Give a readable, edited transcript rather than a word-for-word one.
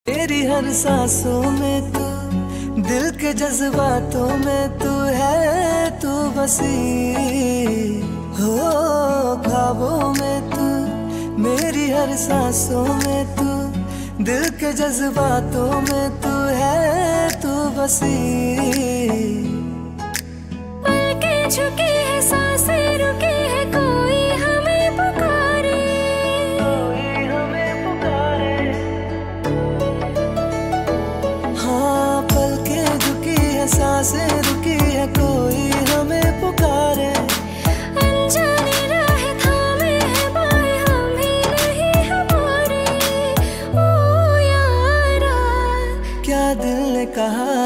तेरी हर सांसों में तू, दिल के जज्बातों में तू है, तू बसी हो ख्वाबों में तू, मेरी हर सांसों में तू, दिल के जज्बातों में तू है, तू बसी। पलकें झुकी है, सांसें रुकी है, कोई हमें पुकारे, कोई हमें पुकारे। हाँ पलकें झुकी है, सांसें रुकी है, कोई हमें पुकारे। अनजानी राहें थामे हैं बाहें, हम ही नहीं हमारे। ओ यारा क्या दिल ने कहा